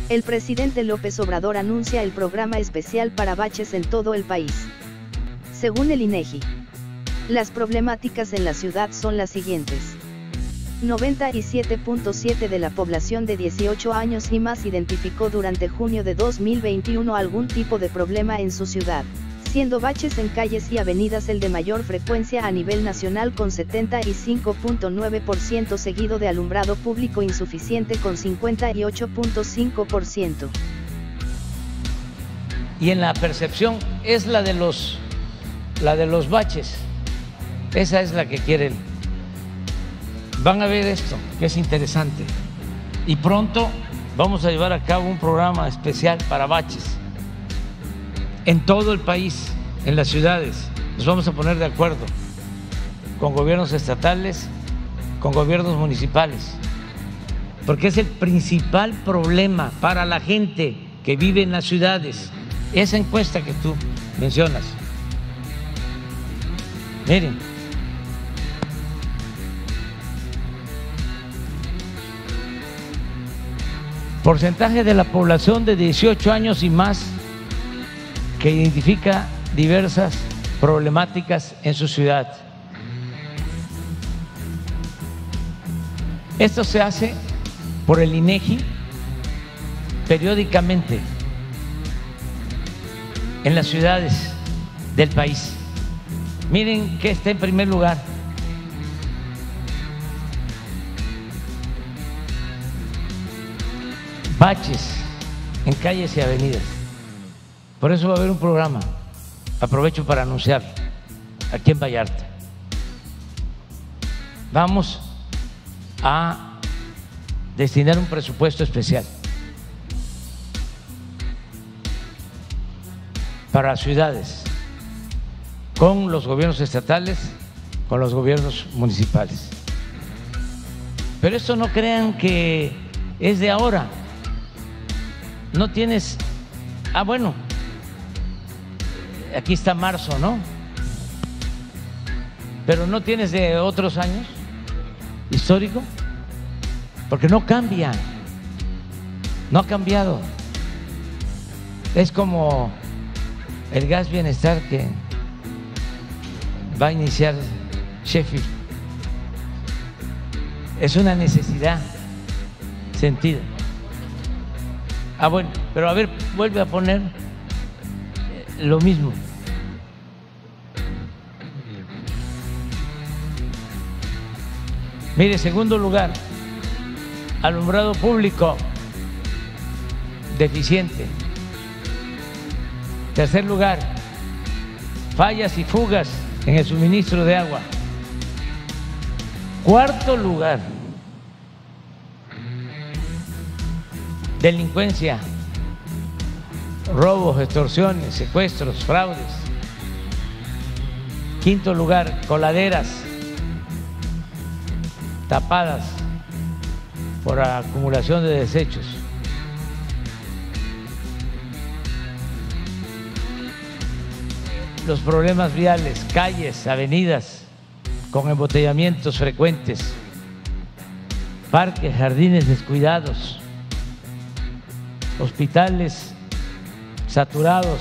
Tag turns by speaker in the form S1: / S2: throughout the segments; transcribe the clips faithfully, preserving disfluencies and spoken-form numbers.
S1: El presidente López Obrador anuncia el programa especial para baches en todo el país. Según el INEGI, las problemáticas en la ciudad son las siguientes. noventa y siete punto siete de la población de dieciocho años y más identificó durante junio de dos mil veintiuno algún tipo de problema en su ciudad, siendo baches en calles y avenidas el de mayor frecuencia a nivel nacional con setenta y cinco punto nueve por ciento, seguido de alumbrado público insuficiente con cincuenta y ocho punto cinco por ciento.
S2: Y en la percepción es la de los, la de los baches, esa es la que quieren. Van a ver esto, que es interesante, y pronto vamos a llevar a cabo un programa especial para baches en todo el país, en las ciudades. Nos vamos a poner de acuerdo con gobiernos estatales, con gobiernos municipales, porque es el principal problema para la gente que vive en las ciudades. Esa encuesta que tú mencionas, miren, porcentaje de la población de dieciocho años y más que identifica diversas problemáticas en su ciudad. Esto se hace por el INEGI periódicamente en las ciudades del país. Miren que está en primer lugar. Baches en calles y avenidas. Por eso va a haber un programa, aprovecho para anunciar, aquí en Vallarta. Vamos a destinar un presupuesto especial para ciudades, con los gobiernos estatales, con los gobiernos municipales. Pero esto no crean que es de ahora. No tienes, ah bueno, aquí está marzo, ¿no? Pero no tienes de otros años histórico, porque no cambia, no ha cambiado. Es como el gas bienestar que va a iniciar Sheffield. Es una necesidad sentida. Ah, bueno, pero a ver, vuelve a poner lo mismo. Mire, segundo lugar, alumbrado público deficiente. Tercer lugar, fallas y fugas en el suministro de agua. Cuarto lugar, delincuencia, robos, extorsiones, secuestros, fraudes. Quinto lugar, coladeras tapadas por acumulación de desechos. Los problemas viales, calles, avenidas con embotellamientos frecuentes, parques, jardines descuidados, hospitales saturados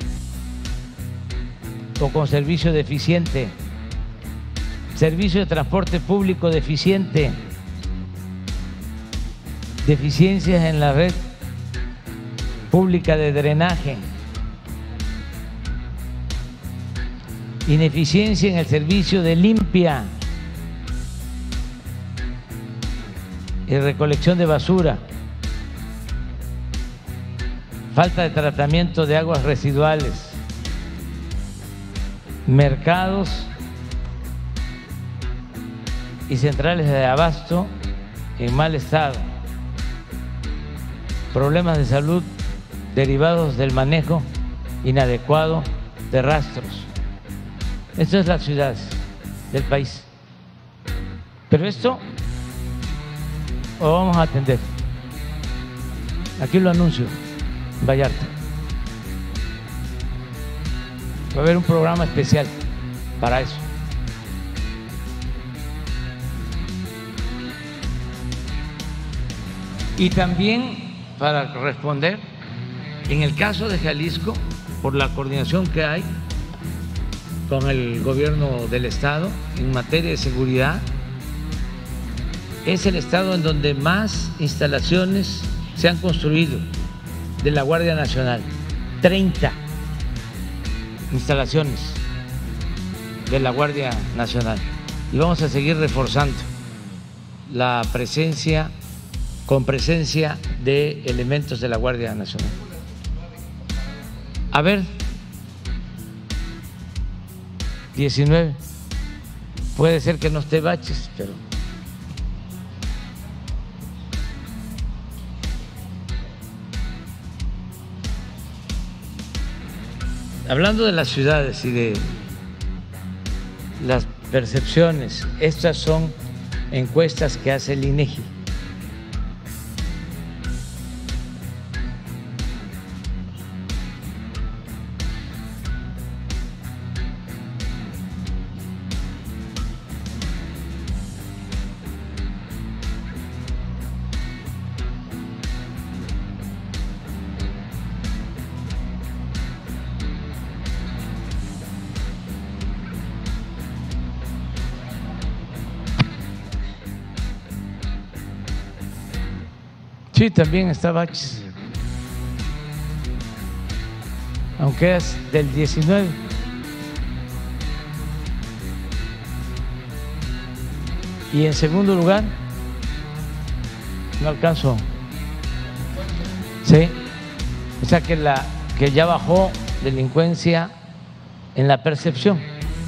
S2: o con servicio deficiente, servicio de transporte público deficiente, deficiencias en la red pública de drenaje, ineficiencia en el servicio de limpia y recolección de basura, falta de tratamiento de aguas residuales, mercados y centrales de abasto en mal estado, problemas de salud derivados del manejo inadecuado de rastros. Esto es las ciudades del país. Pero esto lo vamos a atender. Aquí lo anuncio, Vallarta. Va a haber un programa especial para eso. Y también para responder. En el caso de Jalisco, por la coordinación que hay con el gobierno del estado en materia de seguridad, es el estado en donde más instalaciones se han construido de la Guardia Nacional, treinta instalaciones de la Guardia Nacional, y vamos a seguir reforzando la presencia, con presencia de elementos de la Guardia Nacional. A ver, diecinueve, puede ser que no esté Baches, pero hablando de las ciudades y de las percepciones, estas son encuestas que hace el INEGI. Sí, también está Baches, aunque es del diecinueve. Y en segundo lugar, no alcanzo. Sí, o sea que, la, que ya bajó delincuencia en la percepción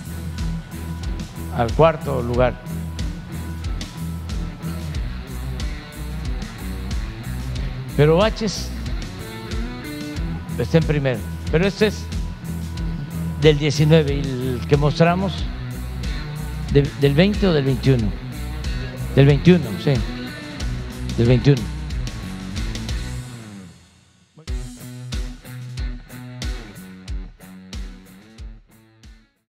S2: al cuarto lugar. Pero Baches está en primero, pero este es del diecinueve y el que mostramos de, del veinte o del veintiuno, del veintiuno, sí, del veintiuno.